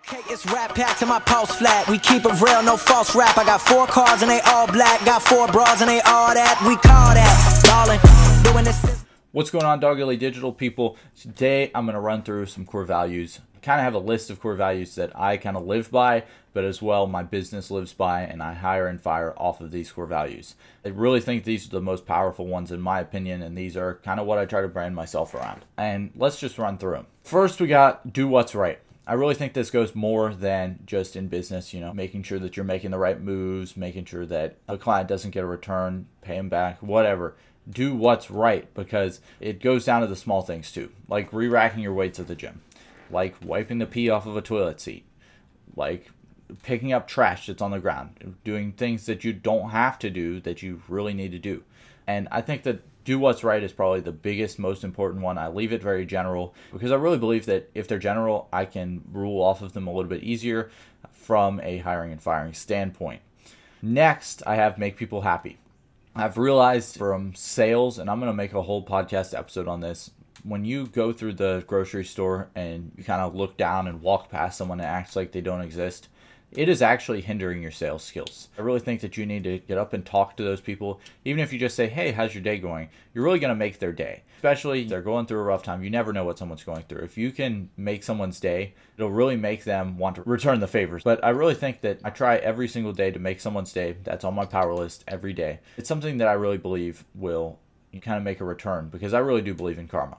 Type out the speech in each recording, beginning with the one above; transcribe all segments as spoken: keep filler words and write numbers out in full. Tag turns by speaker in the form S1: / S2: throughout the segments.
S1: Okay, it's rap pack to my pulse flat. We keep it real, no false rap. I got four cars and they all black. Got four bras and they all that. We call that ballin'. Doing this.
S2: What's going on, Doggedly Digital people? Today I'm going to run through some core values. I kind of have a list of core values that I kind of live by, but as well my business lives by, and I hire and fire off of these core values. I really think these are the most powerful ones in my opinion, and these are kind of what I try to brand myself around. And let's just run through them. First, we got do what's right. I really think this goes more than just in business, you know, making sure that you're making the right moves, making sure that a client doesn't get a return, pay them back, whatever. Do what's right, because it goes down to the small things too, like re-racking your weights at the gym, like wiping the pee off of a toilet seat, like picking up trash that's on the ground, doing things that you don't have to do that you really need to do. And I think that do what's right is probably the biggest, most important one. I leave it very general because I really believe that if they're general, I can rule off of them a little bit easier from a hiring and firing standpoint. Next, I have make people happy. I've realized from sales, and I'm going to make a whole podcast episode on this, when you go through the grocery store and you kind of look down and walk past someone and acts like they don't exist, it is actually hindering your sales skills. I really think that you need to get up and talk to those people. Even if you just say, hey, how's your day going? You're really going to make their day. Especially if they're going through a rough time. You never know what someone's going through. If you can make someone's day, it'll really make them want to return the favors. But I really think that I try every single day to make someone's day. That's on my power list every day. It's something that I really believe will kind of make a return, because I really do believe in karma.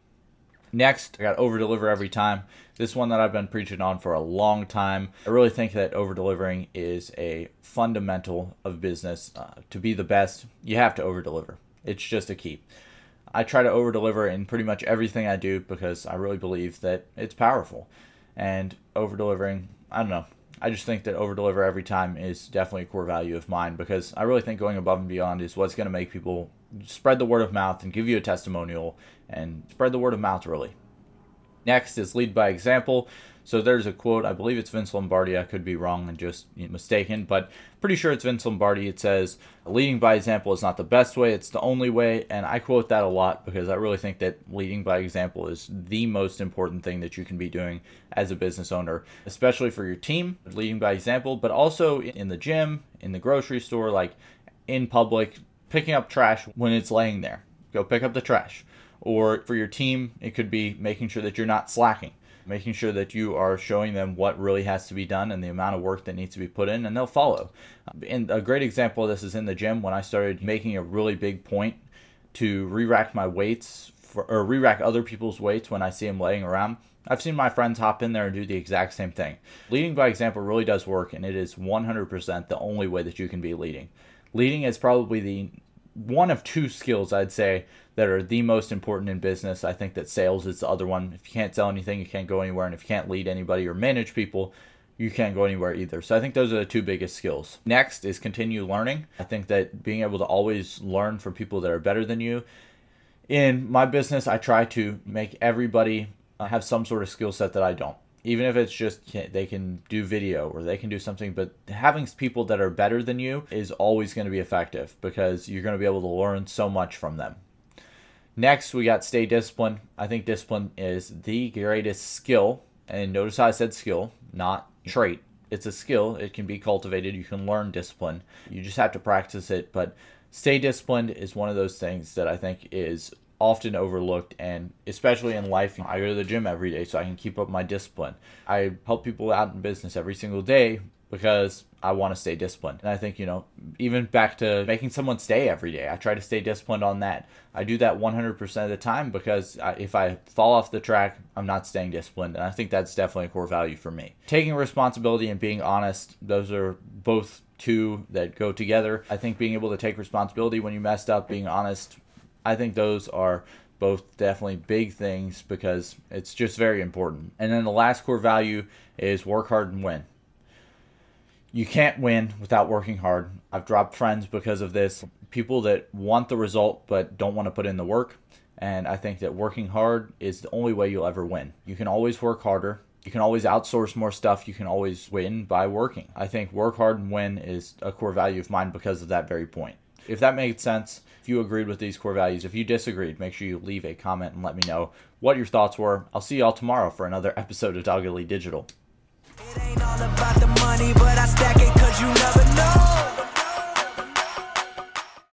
S2: Next, I got over deliver every time. This one that I've been preaching on for a long time. I really think that over delivering is a fundamental of business. Uh, to be the best, you have to over deliver. It's just a key. I try to over deliver in pretty much everything I do because I really believe that it's powerful. And over delivering, I don't know. I just think that over deliver every time is definitely a core value of mine, because I really think going above and beyond is what's going to make people spread the word of mouth and give you a testimonial and spread the word of mouth really. Next is lead by example. So there's a quote, I believe it's Vince Lombardi, I could be wrong and just you know, mistaken, but pretty sure it's Vince Lombardi. It says, leading by example is not the best way, it's the only way. And I quote that a lot because I really think that leading by example is the most important thing that you can be doing as a business owner, especially for your team, leading by example, but also in the gym, in the grocery store, like in public, picking up trash when it's laying there. Go pick up the trash. Or for your team, it could be making sure that you're not slacking, making sure that you are showing them what really has to be done and the amount of work that needs to be put in, and they'll follow. And a great example of this is in the gym when I started making a really big point to re-rack my weights for, or re-rack other people's weights when I see them laying around. I've seen my friends hop in there and do the exact same thing. Leading by example really does work, and it is one hundred percent the only way that you can be leading. Leading is probably the one of two skills I'd say that are the most important in business. I think that sales is the other one. If you can't sell anything, you can't go anywhere. And if you can't lead anybody or manage people, you can't go anywhere either. So I think those are the two biggest skills. Next is continue learning. I think that being able to always learn from people that are better than you. In my business, I try to make everybody have some sort of skill set that I don't. Even if it's just they can do video or they can do something, but having people that are better than you is always going to be effective because you're going to be able to learn so much from them. Next, we got stay disciplined. I think discipline is the greatest skill. And notice how I said skill, not trait. It's a skill. It can be cultivated. You can learn discipline. You just have to practice it. But stay disciplined is one of those things that I think is often overlooked, and especially in life. I go to the gym every day so I can keep up my discipline. I help people out in business every single day because I want to stay disciplined. And I think, you know, even back to making someone stay every day, I try to stay disciplined on that. I do that one hundred percent of the time because I, if I fall off the track, I'm not staying disciplined. And I think that's definitely a core value for me. Taking responsibility and being honest, those are both two that go together. I think being able to take responsibility when you messed up, being honest, I think those are both definitely big things because it's just very important. And then the last core value is work hard and win. You can't win without working hard. I've dropped friends because of this. People that want the result but don't want to put in the work. And I think that working hard is the only way you'll ever win. You can always work harder. You can always outsource more stuff. You can always win by working. I think work hard and win is a core value of mine because of that very point. If that made sense, if you agreed with these core values, if you disagreed, make sure you leave a comment and let me know what your thoughts were. I'll see y'all tomorrow for another episode of Doggedly Digital.
S1: It ain't all about the money, but I